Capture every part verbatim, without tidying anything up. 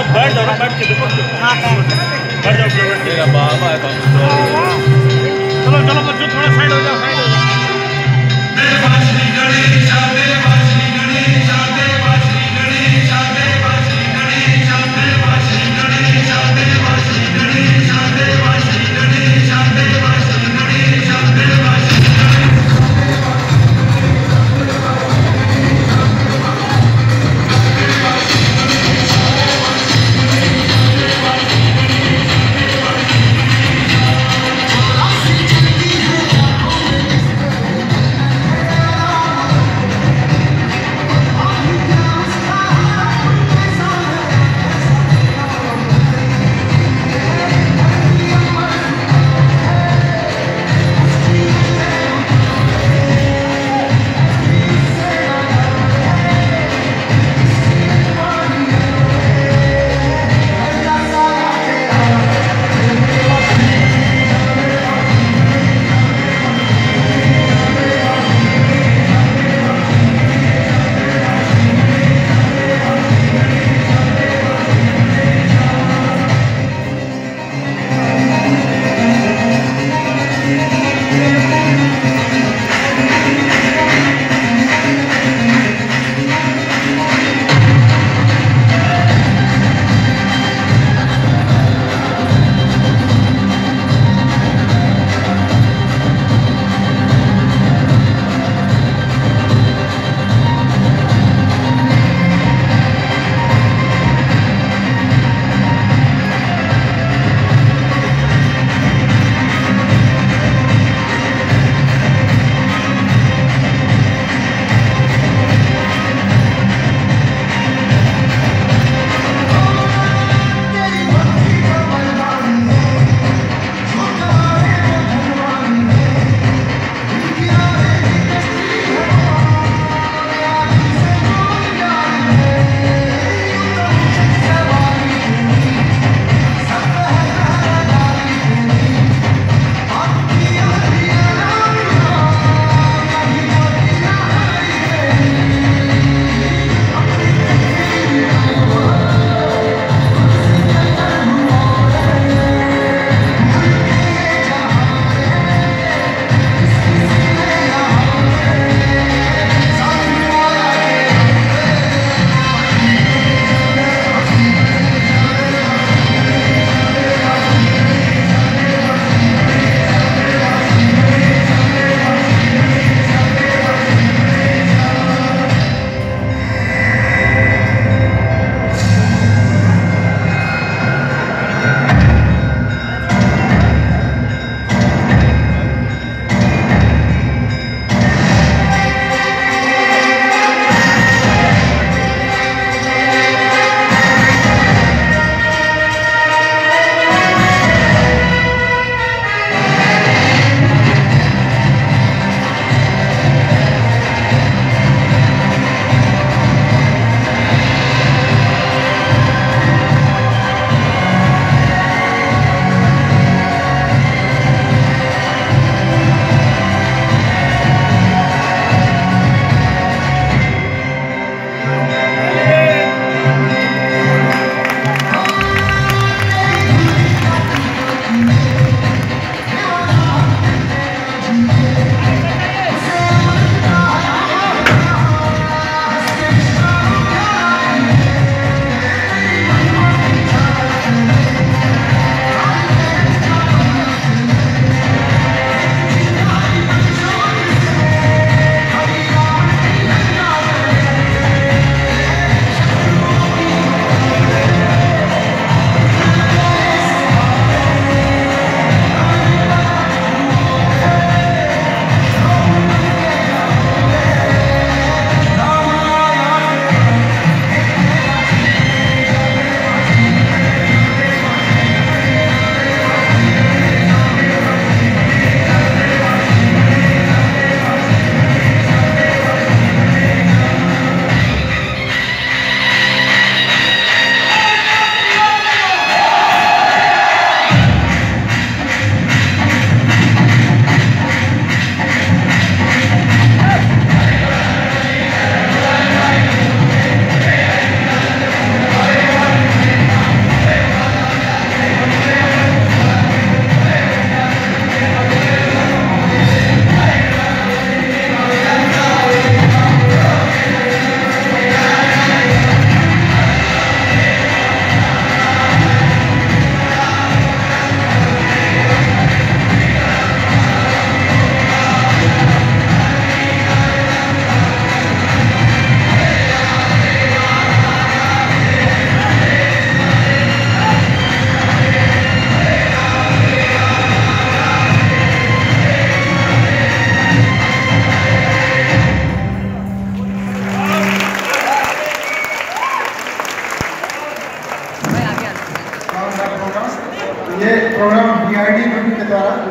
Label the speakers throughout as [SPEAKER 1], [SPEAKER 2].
[SPEAKER 1] बैठ जाओ ना, बैठ के देखो।
[SPEAKER 2] हाँ
[SPEAKER 1] बैठ जाओ
[SPEAKER 3] मेरा बाबा है तो
[SPEAKER 1] चलो चलो बच्चों थोड़ा साइड हो जाओ, साइड हो जाओ।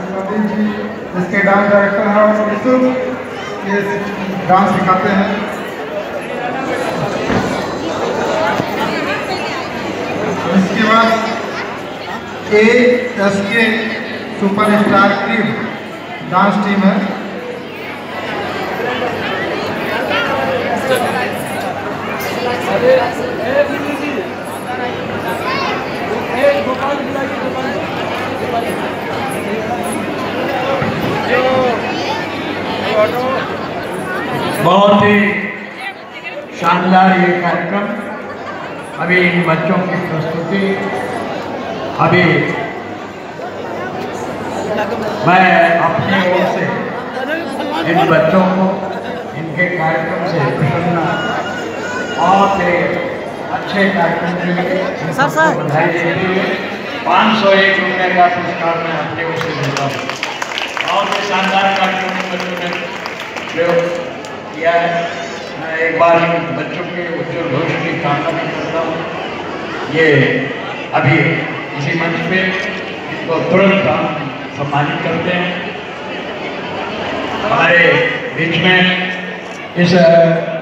[SPEAKER 2] संदीप जी इसके डांस डायरेक्टर हैं और यूसुफ ये डांस सिखाते हैं। इसके बाद A S K super star cream dance team है।
[SPEAKER 3] बहुत ही शानदार ये कार्यक्रम। अभी इन बच्चों की प्रस्तुति अभी मैं अपनी ओर से इन बच्चों को इनके कार्यक्रम से प्रसन्न और अच्छे कार्यक्रम के लिए सर सर बधाई देते हुए पाँच सौ एक रुपये का पुरस्कार मैं अपने ओर से देता हूँ। बहुत ही शानदार कार्यक्रम बच्चों ने प्रयोग किया है। मैं एक बार इन बच्चों के उज्जवल भविष्य की कामना भी करता हूँ। ये अभी इसी मंच पे इनको तुरंत हम सम्मानित करते हैं। हमारे बीच में इस